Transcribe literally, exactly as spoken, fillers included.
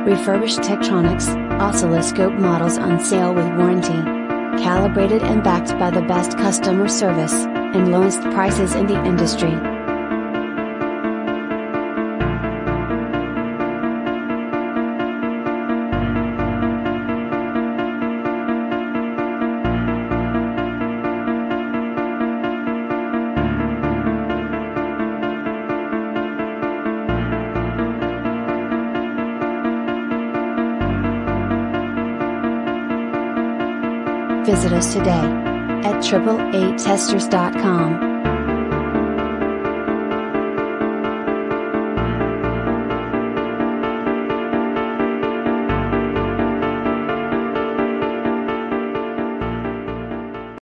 Refurbished Tektronix oscilloscope models on sale with warranty. Calibrated and backed by the best customer service, and lowest prices in the industry. Visit us today at triple A testers dot com.